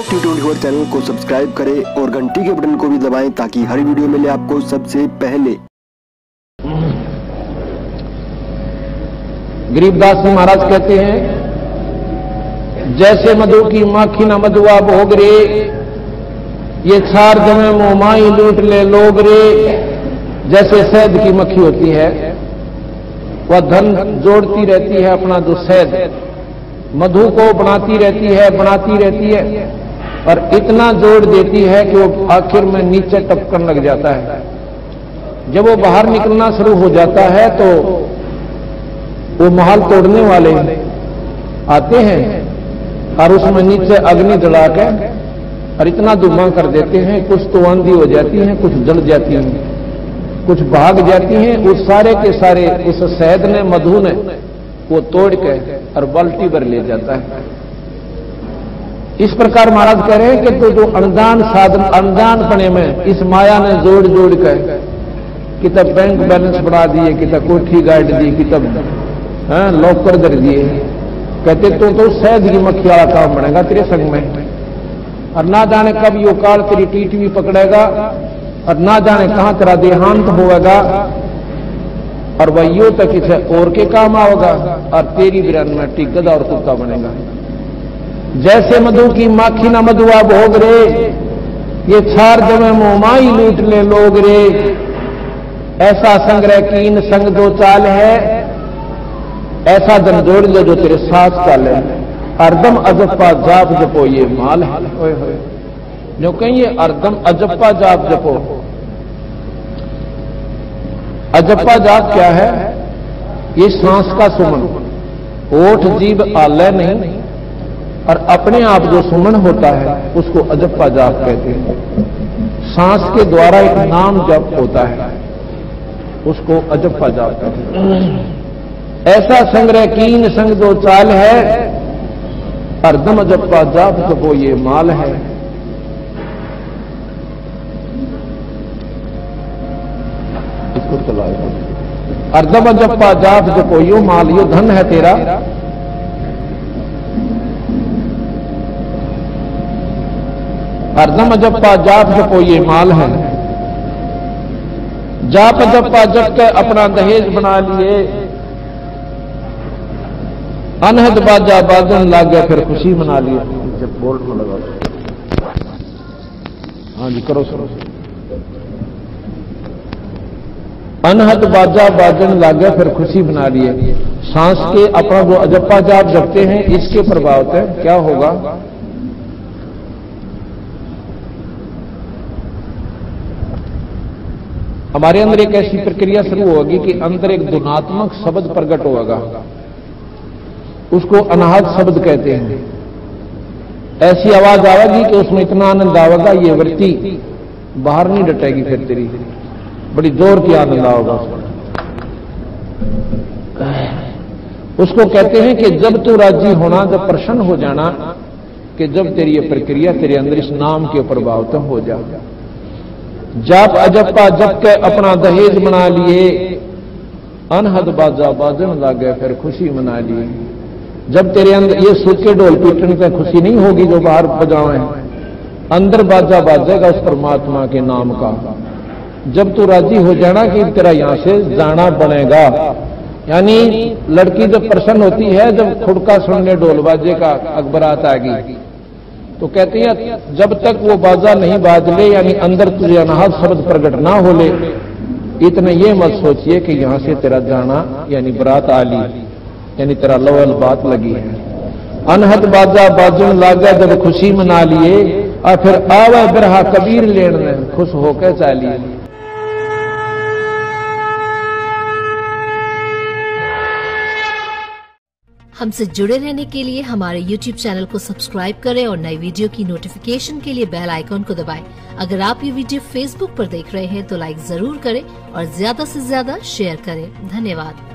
Ashok T24 channel को subscribe करें और घंटी के बटन को भी दबाएं ताकि हर वीडियो मिले आपको सबसे पहले। गरीबदास जी महाराज कहते हैं, जैसे मधु की माखी न मधुआ भोग रे, ये छार जमे मोमाई लूट ले लोग रे। जैसे शहद की मक्खी होती है, वह धन जोड़ती रहती है अपना जो शहद, मधु को बनाती रहती है और इतना जोड़ देती है कि वो आखिर में नीचे टपकन लग जाता है। जब वो बाहर निकलना शुरू हो जाता है तो वो महल तोड़ने वाले आते हैं और उसमें नीचे अग्नि जला के और इतना धुआं कर देते हैं, कुछ तो आंधी हो जाती है, कुछ जल जाती हैं, कुछ भाग जाती हैं। उस सारे के सारे उस शहद ने, मधु ने वो तोड़ के और बाल्टी भर ले जाता है। इस प्रकार महाराज कह रहे हैं कि तो जो अनजान साधन, अनजान पने में इस माया ने जोड़ जोड़ कर कि तब बैंक बैलेंस बढ़ा दिए, कि तब कोठी गाड़ दी, कि तब लॉकर धर दिए। कहते तो शहद की मक्खी वाला काम बनेगा तेरे संग में, और ना जाने कब यो काल तेरी टीट भी पकड़ेगा और ना जाने कहां तेरा देहांत होगा, और वह यो तक किसी और के काम आओगा और तेरी बिरन में टिक गधा और कुत्ता बनेगा। जैसे मधु की माखी न मधुआ भोग रे, ये छार जमे मोमाई लूट ले लोग रे। ऐसा संग्रह कीन संग दो चाल है, ऐसा धन जोड़ ले जो तेरे साथ चाले। अर्दम अजप्पा जाप जपो ये माल है। होए होए जो कहिए अर्दम अजप्पा जाप जपो। अजप्पा जाप क्या है? ये सांस का सुमन, ओठ जीभ आलय नहीं, और अपने आप जो सुमन होता है उसको अजप्पा जाप कहते हैं। सांस के द्वारा एक नाम जप होता है, उसको अजप्पा जाप कहते हैं। ऐसा संग्रह कीन संग दो चाल है, अर्दम अजप्पा जाप जपो ये माल है। इसको चलाओ। अर्दम अजप्पा जाप जपो यो माल, यो धन है तेरा। अर्दम अजप्पा जाप जपो ये माल है। जाप जप्पा जप के अपना दहेज बना लिए, अनहद बाजा बाजन लाग गया फिर खुशी मना ली। जब बोल्ट में लगा, हाँ जी करो सर। अनहद बाजा बाजन लाग गया फिर खुशी बना लिए। सांस के अपना जो अजप्पा जाप जपते हैं, इसके प्रभाव से क्या होगा? हमारे अंदर एक ऐसी प्रक्रिया शुरू होगी कि अंदर एक धुनात्मक शब्द प्रकट होगा, उसको अनाहत शब्द कहते हैं। ऐसी आवाज आएगी कि उसमें इतना आनंद आएगा, ये वृत्ति बाहर नहीं डटेगी, फिर तेरी बड़ी जोर की आनंद आएगा। उसको कहते हैं कि जब तू राजी होना, जब प्रसन्न हो जाना, कि जब तेरी ये प्रक्रिया तेरे अंदर इस नाम के प्रभाव तो हो जाएगा। जाप अजप्पा जप के अपना दहेज बना लिए, अनहद बाजा बाजन लागे फिर खुशी मना लिए। जब तेरे अंदर ये सूखे ढोल पीटने से खुशी नहीं होगी जो बाहर बजावे, अंदर बाजा बाजेगा उस परमात्मा के नाम का। जब तू राजी हो जाना कि तेरा यहां से जाना बनेगा, यानी लड़की जब प्रसन्न होती है, जब खुड़का सुनने ढोल बाजे का अकबरात आ गई, तो कहते हैं जब तक वो बाजा नहीं बाज ले, यानी अंदर तुझे अनाहत शब्द प्रकट ना हो ले, इतने ये मत सोचिए कि यहां से तेरा जाना यानी बरात आली, यानी तेरा लवल बात लगी है। अनहद बाजा बाजन लागा जब खुशी मना लिए, और फिर आवे बिरहा कबीर लेने खुश होकर चालिए। हमसे जुड़े रहने के लिए हमारे YouTube चैनल को सब्सक्राइब करें और नई वीडियो की नोटिफिकेशन के लिए बेल आइकॉन को दबाएं। अगर आप ये वीडियो Facebook पर देख रहे हैं तो लाइक जरूर करें और ज्यादा से ज्यादा शेयर करें। धन्यवाद।